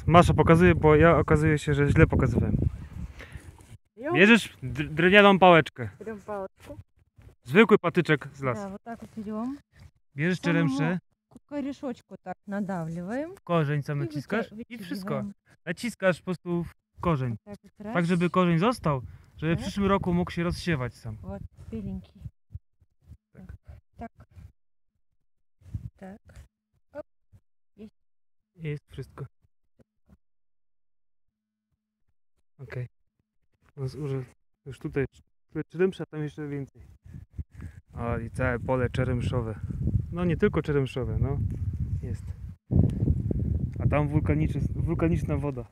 teraz Masza pokazuje, bo ja okazuje się, że źle pokazywałem. Bierzesz drewnianą pałeczkę. Берем палочку. Zwykły patyczek z lasu. Да, вот так вот берем. Bierzesz черемszę, Корешочку так надавливаем. w korzeń sam I naciskasz i wyciągamy. wszystko. Naciskasz po prostu w korzeń. Так, вот раз. Tak, żeby korzeń został, żeby w Tak. przyszłym roku mógł się rozsiewać sam. Вот, беленький. Так. Так. Так. Оп. Jest wszystko. Okej. Okay. Już tutaj czeremsza, tam jeszcze więcej. O, i całe pole czeremszowe. No nie tylko czeremszowe, no. Jest. A tam wulkaniczna woda.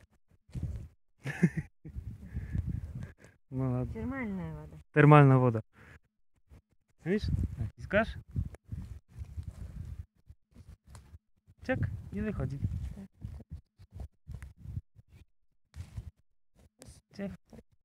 No, Термальная вода. termalna woda. Widzisz? Naciskasz? Ciak, nie wychodzi. Ciak.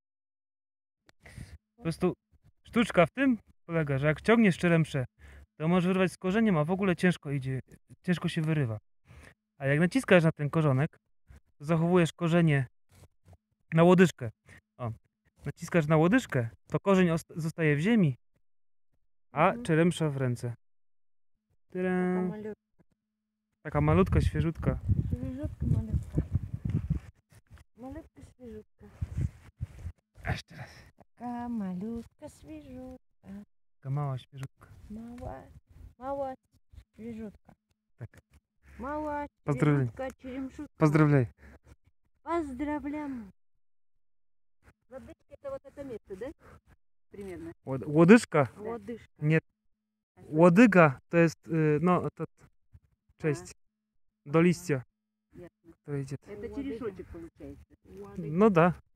Po prostu sztuczka w tym polega, że jak ciągniesz czeremszę, to możesz wyrwać z korzeniem, a w ogóle ciężko idzie, ciężko się wyrywa. A jak naciskasz na ten korzonek, to zachowujesz korzenie na łodyżkę. O, naciskasz na łodyżkę, to korzeń zostaje w ziemi, a czeremsza w ręce. Tadam. Taka malutka, świeżutka. Świeżutka, malutka. Malutka, świeżutka. A jeszcze raz. Taka malutka, świeżutka. Taka mała świeżutka. Mała świeżutka. Tak. Mała Поздравляю. świeżutka, черемшутка. Поздравляй. Поздравляем. Лодыжка это вот это место, да? Примерно. Łodyżka? Лодыжка. Nie. Łodyga to jest, no, to część do liścia, Ясно. które idzie. Это черешочек получается. No da.